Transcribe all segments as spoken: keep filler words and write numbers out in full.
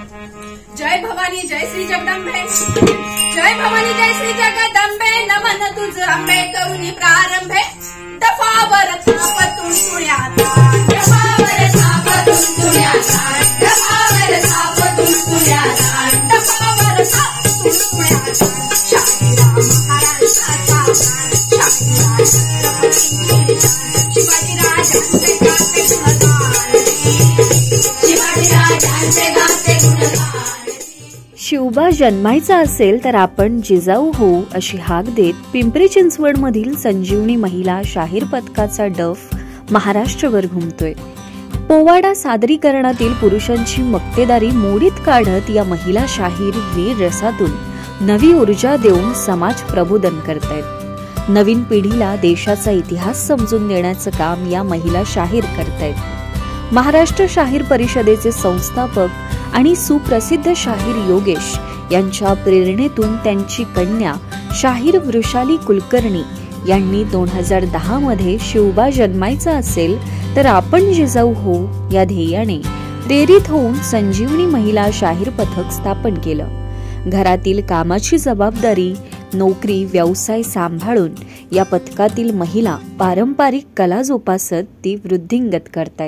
जय भवानी जय श्री जगदंबे, जय भवानी जय श्री जगदंबे, नमन तुझ अंबे करुणी प्रारंभे. दफावर थाप तुळतुळ्याचा, दफावर थाप तुळतुळ्याचा, दफावर थाप तुळतुळ्याचा, दफावर थाप तुळतुळ्याचा. शाहीराम महाराजाचा शिवाजी राजांचे गाते गुणगान, शिवाजी राजांचे गाते गुणगान. शिवबा जन्मायचा असेल तर आपण जिजाऊ होऊ अशी हाक देत पिंपरी चिंचवडमधील संजीवनी महिला शाहीर पथकाचा डफ महाराष्ट्रभर घुमतोय. पोवाडा सादरीकरणातील पुरुषांची मक्तेदारी मोडीत काढत या महिला शाहीर वीर रसातून नवी ऊर्जा देऊन समाज प्रबोधन करतायत. नवीन पिढीला देशाचा इतिहास समजून देण्याचं काम या महिला शाहीर करतायत. महाराष्ट्र शाहीर परिषदेचे संस्थापक आणि सुप्रसिद्ध शाहीर योगेश यांच्या प्रेरणेतून त्यांची कन्या शाहीर वृषाली कुलकर्णी यांनी दोन हजार दहा मध्ये शिवबा जन्मायचा असेल तर आपण जिजाऊ हो या ध्येयाने प्रेरित होऊन संजीवनी महिला शाहीर पथक स्थापन केलं. घरातील कामाची जबाबदारी, नोकरी, व्यवसाय सांभाळून या पथकातील महिला पारंपरिक कला जोपासत ती वृद्धिंगत करतायत.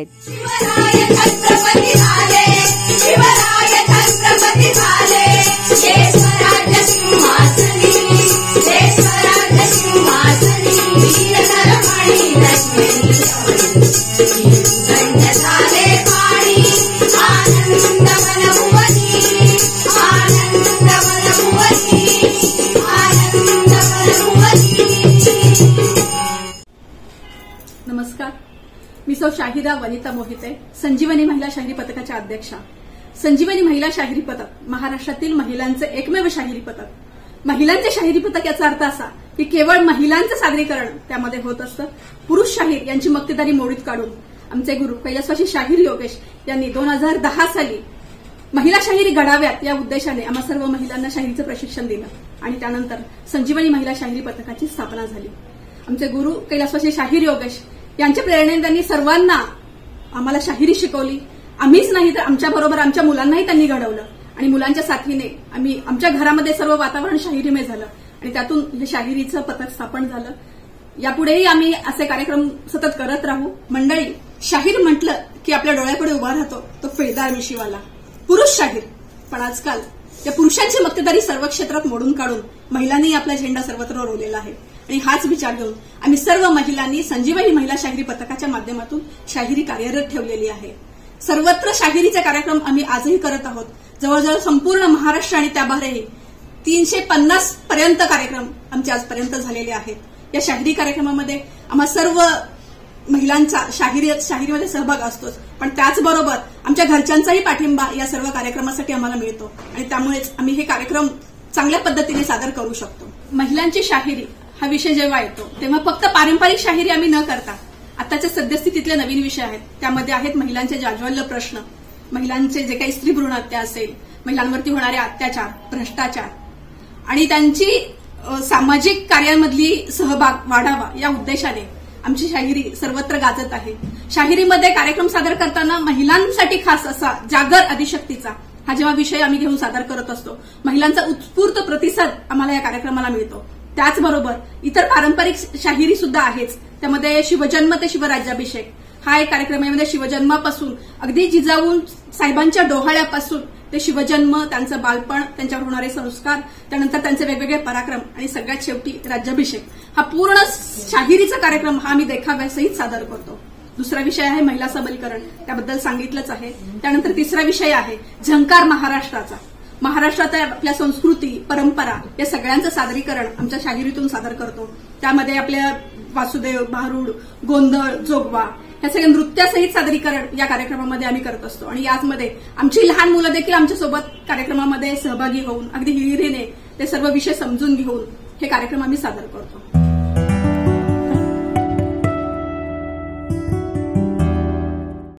नमस्कार, मी सौ शाहिरा वनिता मोहिते, संजीवनी महिला शाहिरी पथकाच्या अध्यक्षा. संजीवनी महिला शाहिरी पथक महाराष्ट्रातील महिलांचे एकमेव शाहिरी पथक. महिलांचे शाहिरी पथक याचा अर्थ असा की केवळ महिलांचं सादरीकरण त्यामध्ये होत असतं. पुरुष शाहीर यांची मक्तेदारी मोडीत काढून आमचे गुरु कैलासवासी शाहीर योगेश यांनी दोन हजार दहा साली महिला शाहिरी घडाव्यात या उद्देशाने आम्हा सर्व महिलांना शाहिरीचं प्रशिक्षण दिलं आणि त्यानंतर संजीवनी महिला शाहिरी पथकाची स्थापना झाली. आमचे गुरु कैलासवासी शाहीर योगेश यांच्या प्रेरणेने त्यांनी सर्वांना आम्हाला शाहिरी शिकवली. आम्हीच नाही तर आमच्या बरोबर आमच्या मुलांनाही त्यांनी घडवलं आणि मुलांच्या साथीने आम्ही आमच्या घरामध्ये सर्व वातावरण शाहिरीमय झालं आणि त्यातून हे शाहिरीचं पथक स्थापन झालं. यापुढेही आम्ही असे कार्यक्रम सतत करत राहू. मंडळी, शाहीर म्हटलं की आपल्या डोळ्यापुढे उभा राहतो तो फेदार मिशीवाला पुरुष शाहीर. पण आजकाल या पुरुषांची मक्तेदारी सर्व क्षेत्रात मोडून काढून महिलांनी आपला झेंडा सर्वत्र रोवलेला आहे आणि हाच विचार घेऊन आम्ही सर्व महिलांनी संजीवनी महिला शाहिरी पथकाच्या माध्यमातून शाहिरी कार्यरत ठेवलेली आहे. सर्वत्र शाहिरीचे कार्यक्रम आम्ही आजही करत आहोत. जवळजवळ संपूर्ण महाराष्ट्र आणि त्याबाहेरही तीनशे पन्नास पर्यंत कार्यक्रम आमचे आजपर्यंत झालेले आहेत. या शाहिरी कार्यक्रमामध्ये आम्हा सर्व महिलांचा शाहिरी शाहिरीमध्ये सहभाग असतोच, पण त्याचबरोबर आमच्या घरच्यांचाही पाठिंबा या सर्व कार्यक्रमासाठी आम्हाला मिळतो आणि त्यामुळेच आम्ही हे कार्यक्रम चांगल्या पद्धतीने सादर करू शकतो. महिलांची शाहिरी हा विषय जेव्हा येतो तेव्हा फक्त पारंपरिक शाहिरी आम्ही न करता आताच्या सद्यस्थितीतले नवीन विषय आहेत. त्यामध्ये आहेत महिलांचे जाज्वल्य प्रश्न, महिलांचे जे काही स्त्री भ्रूण हत्या असेल, महिलांवरती होणारे अत्याचार, भ्रष्टाचार आणि त्यांची सामाजिक कार्यांमधली सहभाग वाढावा या उद्देशाने आमची शाहिरी सर्वत्र गाजत आहे. शाहिरीमध्ये कार्यक्रम सादर करताना महिलांसाठी खास असा जागर आदिशक्तीचा हा जेव्हा विषय आम्ही घेऊन सादर करत असतो, महिलांचा उत्स्फूर्त प्रतिसाद आम्हाला या कार्यक्रमाला मिळतो. त्याचबरोबर इतर पारंपरिक शाहिरी सुद्धा आहेच. त्यामध्ये शिवजन्म ते शिवराज्याभिषेक हा एक कार्यक्रम आहे. यामध्ये शिवजन्मापासून अगदी जिजाऊ साहेबांच्या डोहाळ्यापासून ते शिवजन्म, त्यांचं बालपण, त्यांच्यावर होणारे संस्कार, त्यानंतर त्यांचे वेगवेगळे पराक्रम आणि सगळ्यात शेवटी राज्याभिषेक हा पूर्ण शाहिरीचा कार्यक्रम हा आम्ही देखाव्यासहित सादर करतो. दुसरा विषय आहे महिला सबलीकरण, त्याबद्दल सांगितलंच आहे. त्यानंतर तिसरा विषय आहे झंकार महाराष्ट्राचा. महाराष्ट्रात आपल्या संस्कृती, परंपरा या सगळ्यांचं सादरीकरण आमच्या शाहिरीतून सादर करतो. त्यामध्ये आपल्या वासुदेव, भारूड, गोंधळ, जोगवा या सगळ्या नृत्यासहित सादरीकरण या कार्यक्रमामध्ये आम्ही करत असतो आणि याचमध्ये आमची लहान मुलं देखील आमच्यासोबत कार्यक्रमामध्ये सहभागी होऊन अगदी हिरिरीने ते सर्व विषय समजून घेऊन हे कार्यक्रम आम्ही सादर करतो.